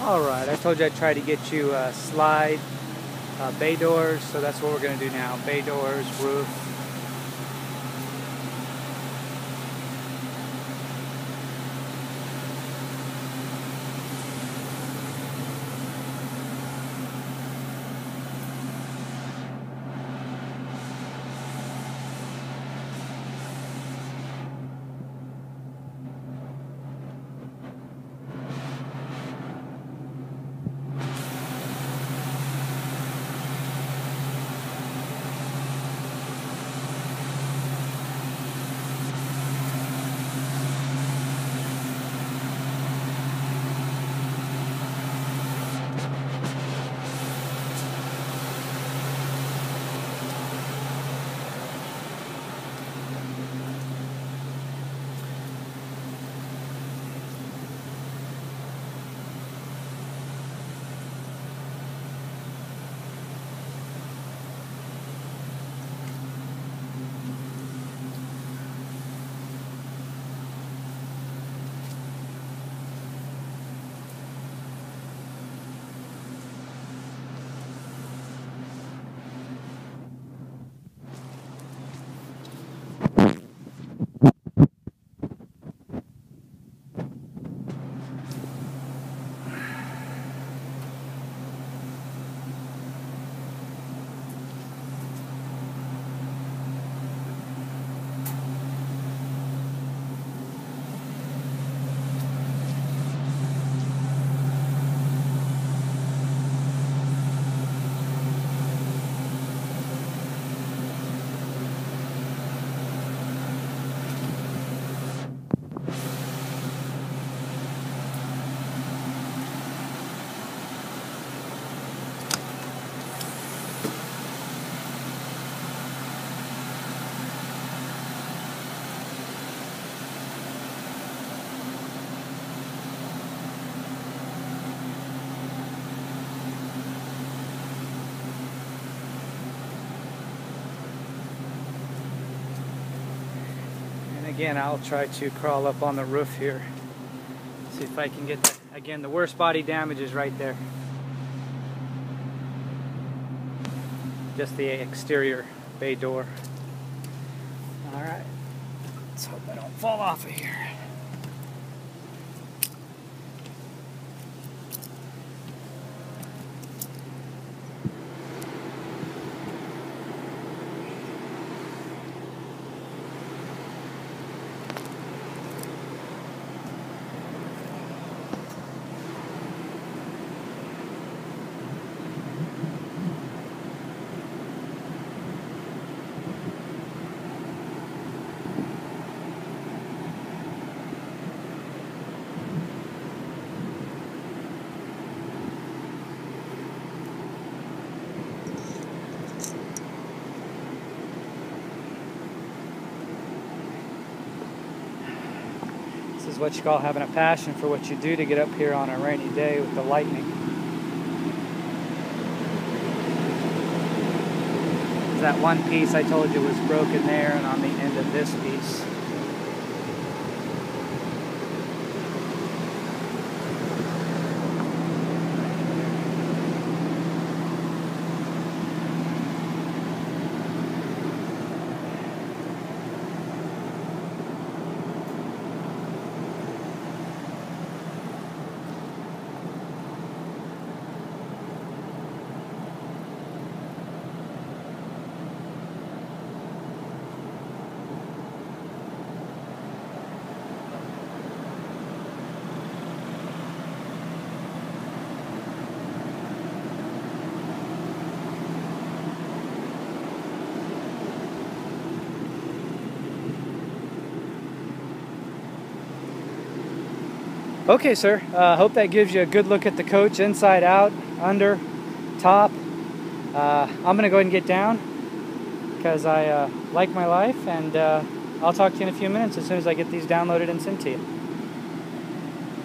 Alright, I told you I'd try to get you slide bay doors, so that's what we're going to do now. Bay doors, roof. Again, I'll try to crawl up on the roof here. See if I can get that. Again, the worst body damage is right there. Just the exterior bay door. Alright. Let's hope I don't fall off of here. This is what you call having a passion for what you do to get up here on a rainy day with the lightning. That one piece I told you was broken there and on the end of this piece. Okay, sir. Hope that gives you a good look at the coach inside out, under, top. I'm going to go ahead and get down because I like my life, and I'll talk to you in a few minutes as soon as I get these downloaded and sent to you.